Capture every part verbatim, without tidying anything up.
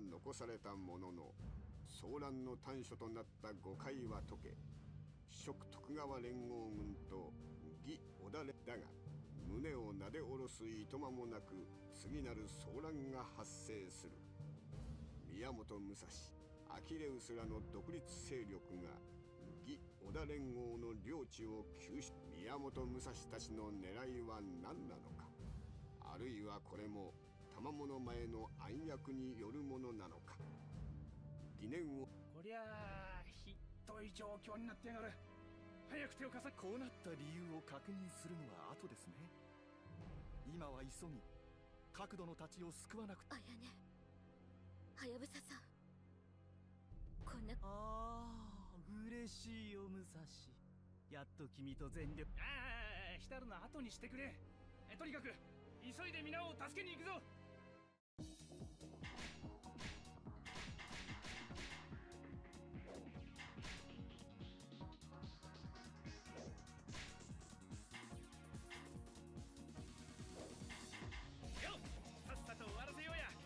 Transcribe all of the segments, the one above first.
残されたものの、騒乱の端緒となった誤解は解け、蜀徳川連合軍と義織田連だが、胸をなで下ろすいとまもなく次なる騒乱が発生する。宮本武蔵、アキレウスらの独立勢力が義織田連合の領地を吸収。宮本武蔵たちの狙いは何なのか、あるいはこれも賜物前の暗躍によるものなのか。疑念を。 こりゃあひどい状況になってやがる。早く手を貸さ。 こうなった理由を確認するのは後ですね。今は急ぎ角度のたちを救わなくて。 あやね、はやぶささん、こんな。 ああ、嬉しいよ武蔵。やっと君と全力。 ああ、浸るの後にしてくれ。えとにかく急いで皆を助けに行くぞ。よっ、さっさと終わらせようや。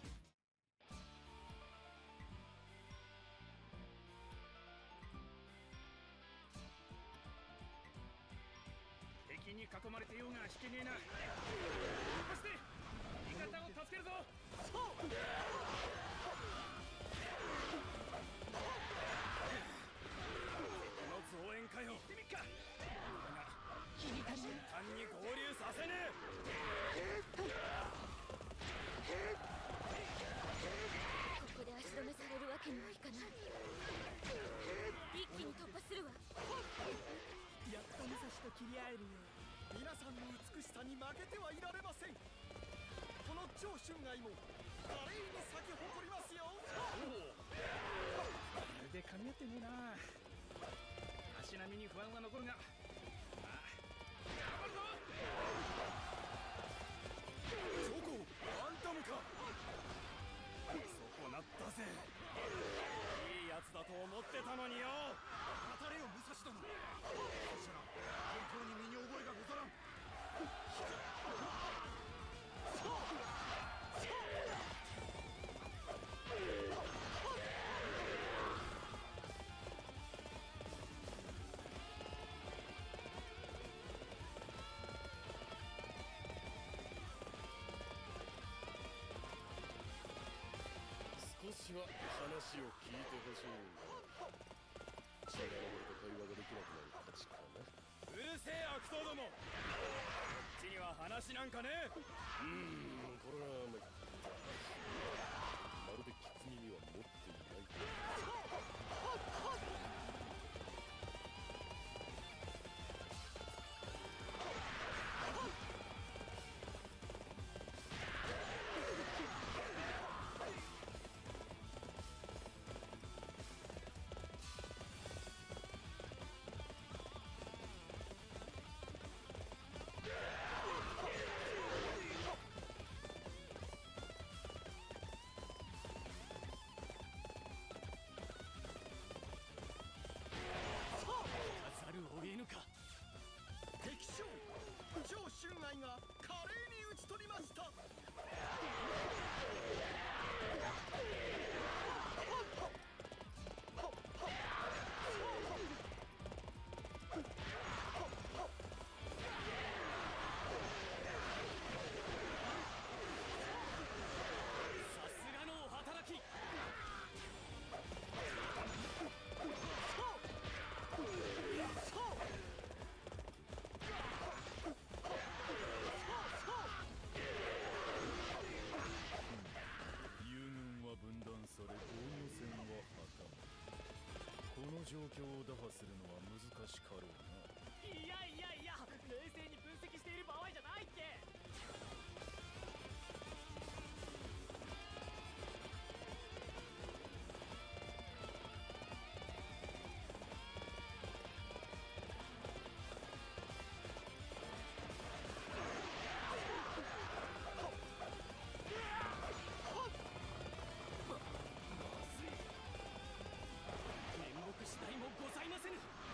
敵に囲まれてようが引けねえな。そして味方を助けるぞ。そう、この増援かよ。行ってみっか。君たち簡単に合流させねえ。 ここで足止めされるわけにはいかない。一気に突破するわ。 やっと武蔵と切り合えるよ。 皆さんの美しさに負けてはいられません。この長春愛も華麗に咲き誇りますよ。 まるで噛み合ってねえな。足並みに不安は残るが、まあ頑張るぞ。 チョコ、あんたもか。 そこなったぜ。いいやつだと思ってたのによ。 当たれよ武蔵殿。そしたら本当に身に覚えがござらん。 少しは話を聞いてほしいんだ。違う俺と会話ができなくなるたちかな。 うるせえ悪党ども、こっちには話なんかねえ。 うーん、これはまるでキツ耳は持っていない。 ざるを得ぬか。 敵将長春愛が華麗に討ち取りました。 さすがのお働き。 友軍は分断され防御線は破綻。この状況を打破するのは難しかろうな。 いやいやいや、冷静に分析している場合じゃないって。面目次第もございませぬ。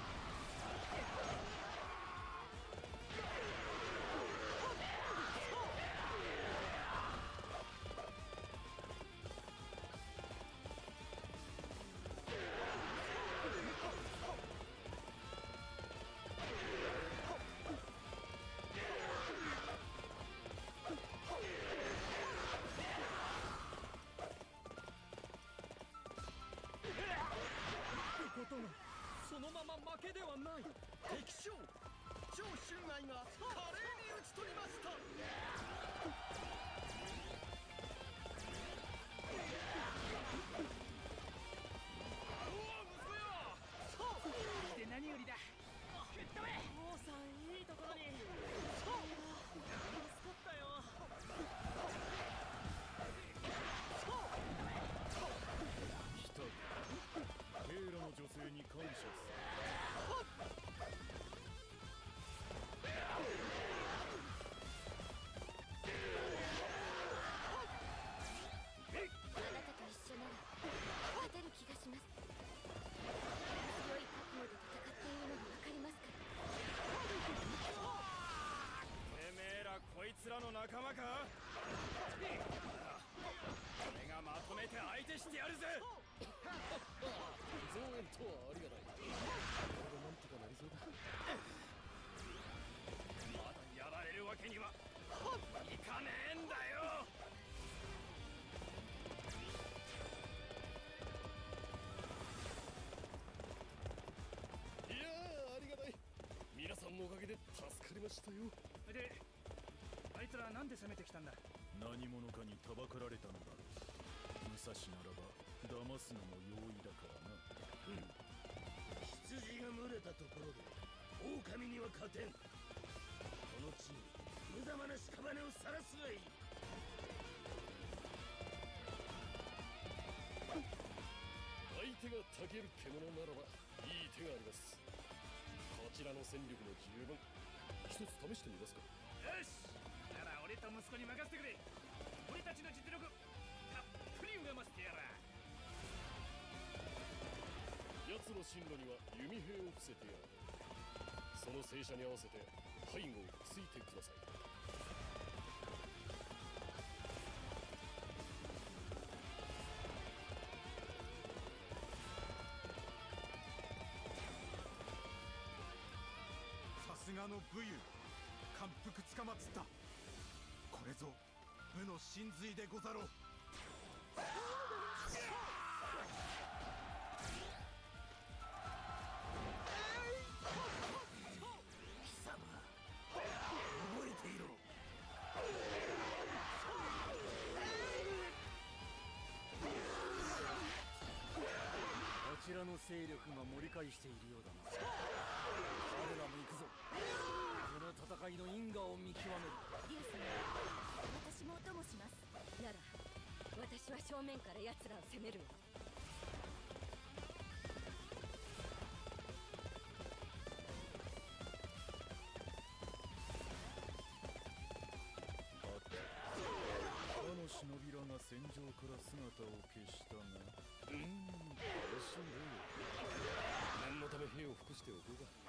仲間か？俺がまとめて相手してやるぜ。 増援とはありがたい。これでなんとかなりそうだ。 まだやられるわけにはいかねえんだよ。 いやー、ありがたい。皆さんのおかげで助かりましたよ。 で、あいつらなんで攻めてきたんだ？ 何者かにたばかられたのだろう。武蔵ならば騙すのも容易だからな。 うん。羊が群れたところで狼には勝てん。この地に無様な屍を晒すがいい。 相手がたける獣ならばいい手があります。こちらの戦力も十分。一つ試してみますか？ よし、なら俺と息子に任せてくれ。俺たちの実力たっぷり拝ませてやら。 奴の進路には弓兵を伏せてやる。その正射に合わせて背後をついてください。 さすがの武勇、感服つかまつった。これぞ武の真髄でござろう。 こちらの勢力が盛り返しているようだな。我らも行くぞ。この戦いの因果を見極める。 竜様、私もお供します。なら私は正面から奴らを攻めるわ。 他の忍びらが戦場から姿を消したが、 うーん、惜しいね。念のため兵を服しておこうか。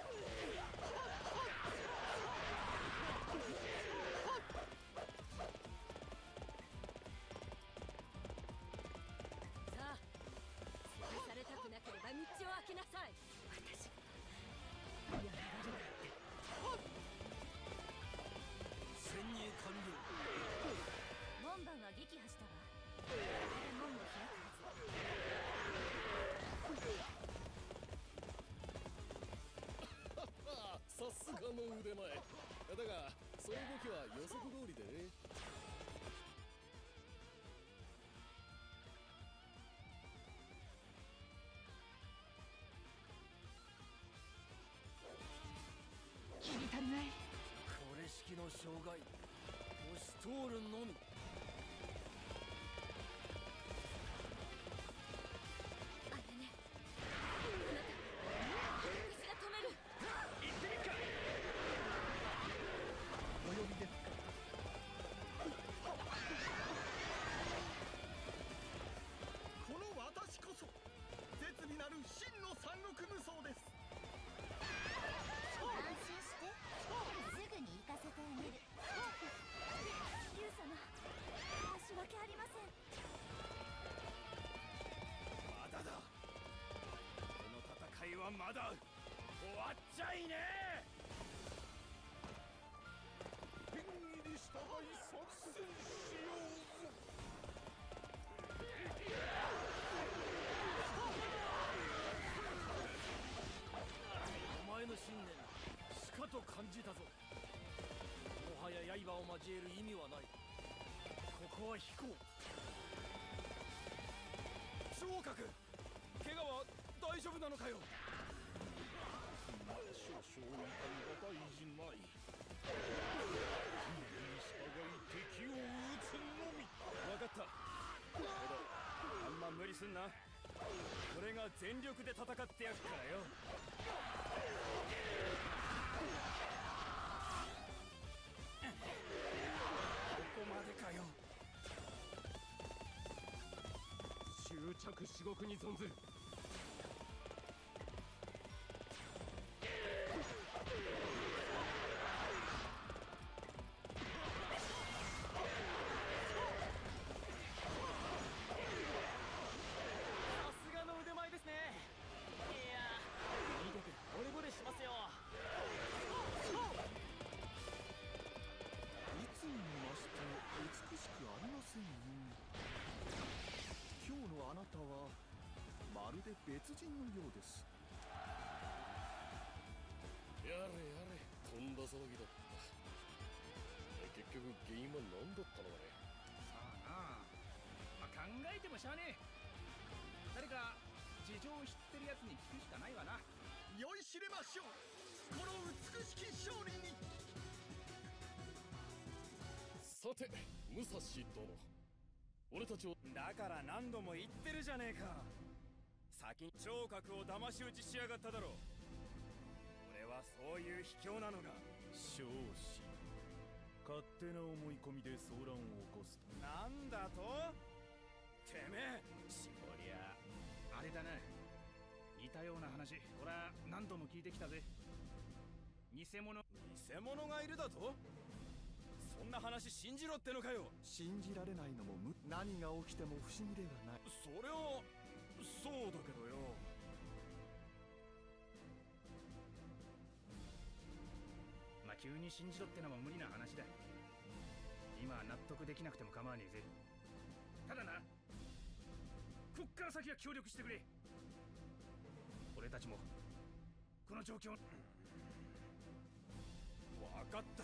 さあ、潰されたくなければ道を開けなさい。私がやられるなんて。 潜入完了。 門番は撃破したわ。これで門を開くはず。 さすがの腕前だが、その動きは予測通りでね。 気に足りない。 これ式の障害、押し通るのみ。 あれね、あなた、私が止める。 行ってみっか。 お呼びですか？この私こそ絶美なる真の三国無双です。 安心して、すぐに行かせてあげる。 竜様、申し訳ありません。 まだだ。この戦いはまだ終わっちゃいねえ。 天意に従い参戦しようぞ。 お前の信念、しかと感じたぞ。もはや刃を交える意味はない。ここは引こう。 昇格、怪我は大丈夫なのかよ。 まだ少々痛みが大事ない。天に従い敵を撃つのみ。 分かった。けどあんま無理すんな。俺が全力で戦ってやるからよ。ここまでかよ。 執着至極に存ずる。 で別人のようです。 やれやれ、とんだ騒ぎだった。結局原因は何だったのかね。 さあなあ、まあ、考えてもしゃあねえ。誰か事情を知ってるやつに聞くしかないわな。 酔いしれましょう、この美しき勝利に。 さて武蔵殿、俺たちを。 だから何度も言ってるじゃねえか。先に聴覚を騙し討ちしやがっただろう。俺はそういう卑怯なのが。 少子、勝手な思い込みで騒乱を起こすと。 なんだと。てめえ、しこりゃあれだな、似たような話俺は何度も聞いてきたぜ。偽物偽物がいるだと。そんな話信じろってのかよ。 信じられないのも無。何が起きても不思議ではない。 それはそうだけどよ。 まあ急に信じろってのも無理な話だ。今は納得できなくても構わねえぜ。ただな、こっから先は協力してくれ。俺たちもこの状況。 分かっ